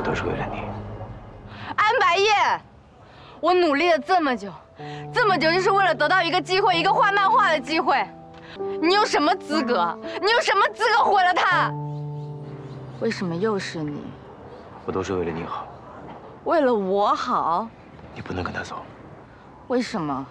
都是为了你。 安白夜，我努力了这么久，就是为了得到一个机会，一个画漫画的机会。你有什么资格？你有什么资格毁了它？为什么又是你？ 我都是为了你好。 为了我好？ 你不能跟他走。 为什么？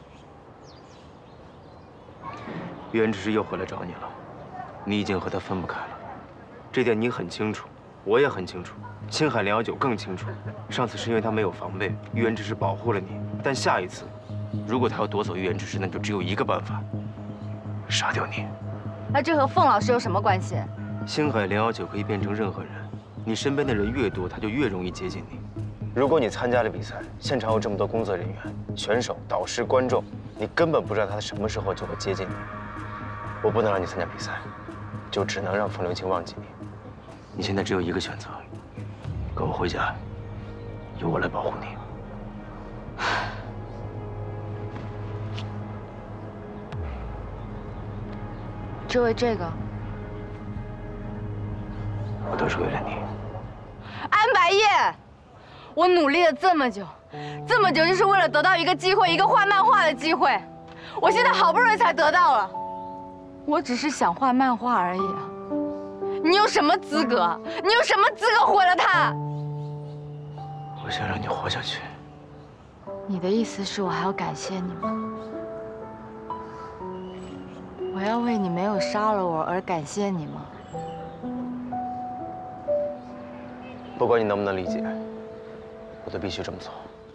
玉言之师又回来找你了，你已经和他分不开了，这点你很清楚，我也很清楚。青海019更清楚。上次是因为他没有防备，玉言之师保护了你，但下一次，如果他要夺走玉言之师，那就只有一个办法。 杀掉你， 那这和凤老师有什么关系？ 星海019可以变成任何人，你身边的人越多，他就越容易接近你。如果你参加了比赛，现场有这么多工作人员、选手、导师、观众，你根本不知道他什么时候就会接近你。我不能让你参加比赛，就只能让凤流清忘记你。你现在只有一个选择，跟我回家，由我来保护你。 只为这个， 我都是为了你。 安白夜，我努力了这么久，就是为了得到一个机会，一个画漫画的机会。我现在好不容易才得到了，我只是想画漫画而已啊！你有什么资格？你有什么资格毁了它？ 我想让你活下去。 你的意思是我还要感谢你吗？ 我要为你没有杀了我而感谢你吗？ 不管你能不能理解，我都必须这么做。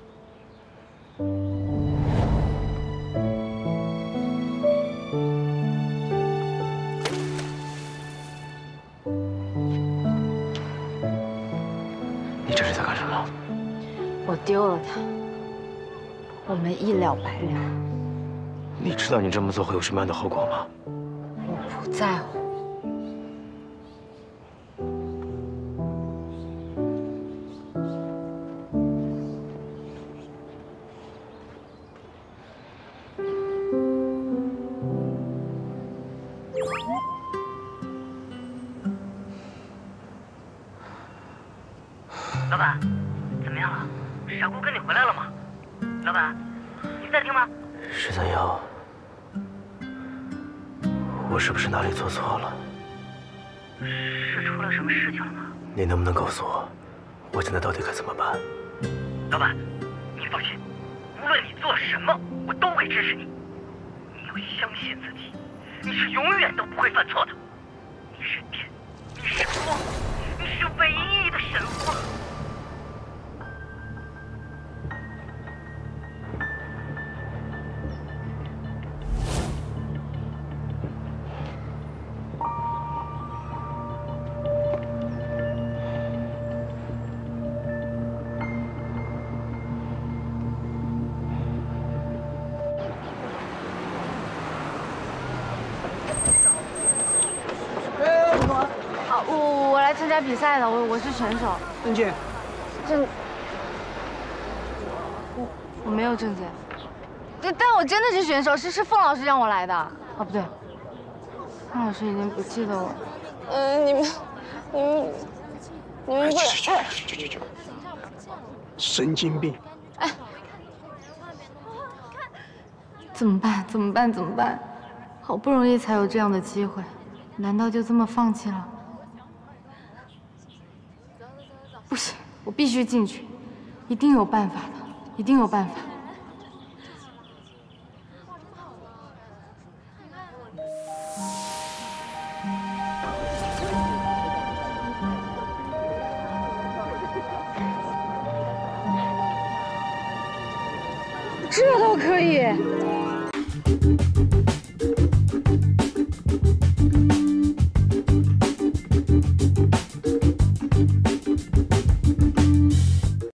你这是在干什么？ 我丢了他，我们一了百了。 你知道你这么做会有什么样的后果吗？ 我不在乎。 老板，怎么样了？傻姑跟你回来了吗？老板，你在听吗？ 1311，我是不是哪里做错了？ 是出了什么事情了吗？ 你能不能告诉我，我现在到底该怎么办？ 老板，你放心，无论你做什么，我都会支持你。你要相信自己，你是永远都不会犯错的。你是电，你是光，你是唯一的神话。 我来参加比赛的，我是选手。 证件？ 我没有证件。但我真的是选手，是凤老师让我来的。啊，不对，凤老师已经不记得我。你们不去！神经病！ 哎，怎么办？好不容易才有这样的机会，难道就这么放弃了？ 不行，我必须进去，一定有办法的，一定有办法。这都可以。